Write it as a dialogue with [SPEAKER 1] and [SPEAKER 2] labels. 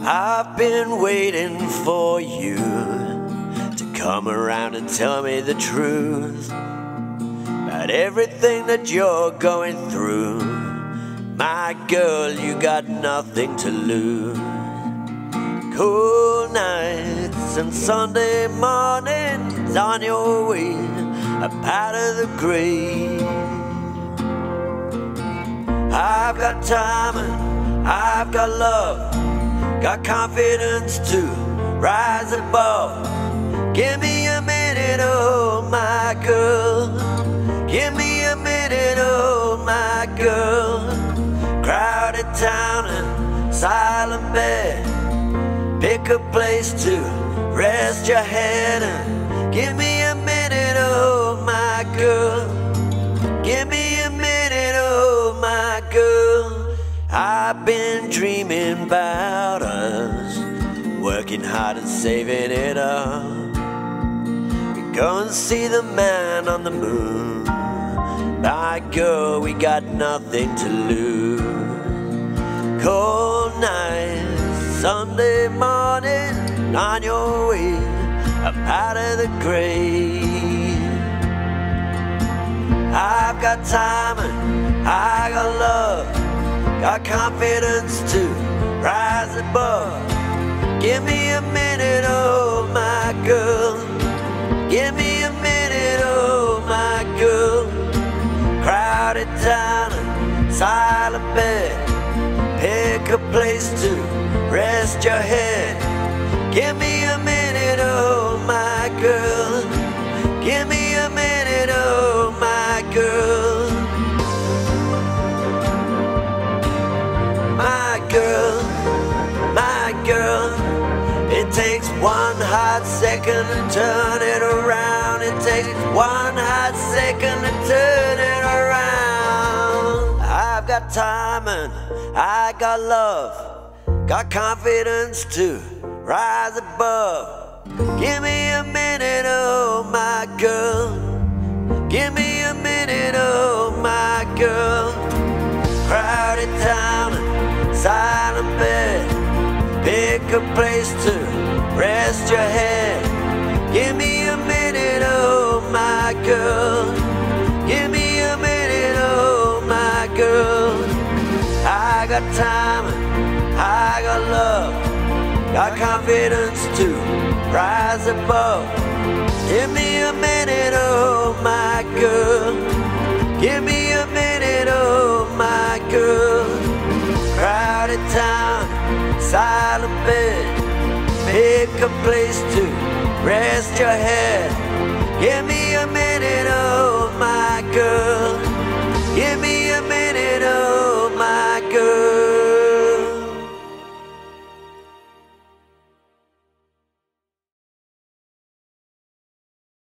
[SPEAKER 1] I've been waiting for you to come around and tell me the truth about everything that you're going through. My girl, you got nothing to lose. Cold nights and Sunday mornings on your way up out of the grave. I've got time and I've got love, got confidence to rise above. Give me a minute, oh my girl. Give me a minute, oh my girl. Crowded town and silent bed, pick a place to rest your head and give me a minute, oh my girl. Give me a minute, oh my girl. I've been dreaming about us, working hard and saving it up. We go and see the man on the moon. My girl, we got nothing to lose. Cold nights, Sunday morning, on your way up out of the grave. I've got time and I got love, got confidence to rise above. Give me a minute, oh my girl. Give me a minute, oh my girl. Crowded town and silent bed, pick a place to rest your head. Give me a minute, oh my girl. Give me a minute, oh my girl. My girl, my girl. It takes one hot second to turn it around. It takes one hot second to turn it around. I've got time and I got love, got confidence to rise above. Give me a minute, oh my girl. Give me a minute, oh my girl. Crowded town and silent bed, pick a place to rest your head. Give me a minute, oh my girl. Give me a minute, oh my girl. I got time and I got love, got confidence to rise above. Give me a minute, oh my girl. Give me a minute, oh my girl. Crowded town, silent bed, pick a place to rest your head. Give me a minute.